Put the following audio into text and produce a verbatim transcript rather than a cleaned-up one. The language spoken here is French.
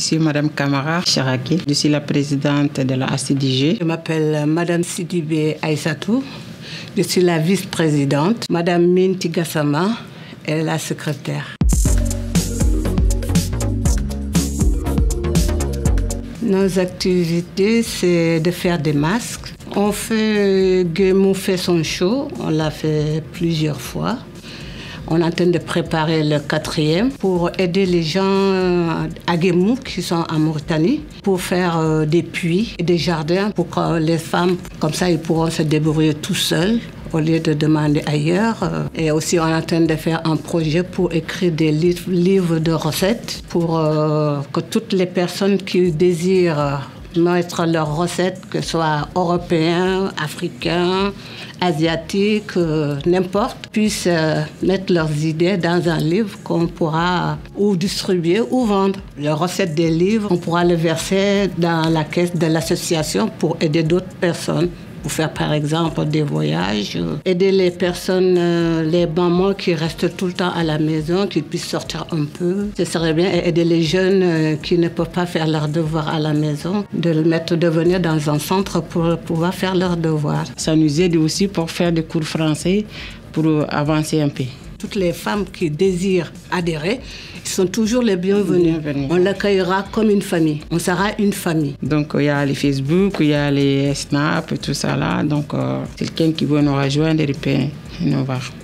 suis Madame Kamara Charaki. Je suis la présidente de la A C D G. Je m'appelle Madame Sidibé Aïssatou. Je suis la vice-présidente. Madame Minti Gassama est la secrétaire. Nos activités, c'est de faire des masques. On fait Guémou fait son show, on l'a fait plusieurs fois. On est en train de préparer le quatrième pour aider les gens à Guémou qui sont en Mauritanie pour faire des puits et des jardins pour que les femmes, comme ça, ils pourront se débrouiller tout seuls au lieu de demander ailleurs. Et aussi, on est en train de faire un projet pour écrire des livres de recettes pour euh, que toutes les personnes qui désirent mettre leurs recettes, que ce soit européens, africains, asiatiques, euh, n'importe, puissent euh, mettre leurs idées dans un livre qu'on pourra ou distribuer ou vendre. Les recettes des livres, on pourra les verser dans la caisse de l'association pour aider d'autres personnes. Pour faire par exemple des voyages, aider les personnes, euh, les mamans qui restent tout le temps à la maison, qu'ils puissent sortir un peu. Ce serait bien aider les jeunes euh, qui ne peuvent pas faire leurs devoirs à la maison, de les mettre, de venir dans un centre pour pouvoir faire leurs devoirs. Ça nous aide aussi pour faire des cours français, pour avancer un peu. Toutes les femmes qui désirent adhérer, ils sont toujours les bienvenus. Bienvenue. On l'accueillera comme une famille. On sera une famille. Donc, il y a les Facebook, il y a les Snap, tout ça là. Donc, euh, quelqu'un qui veut nous rejoindre, il peut nous voir.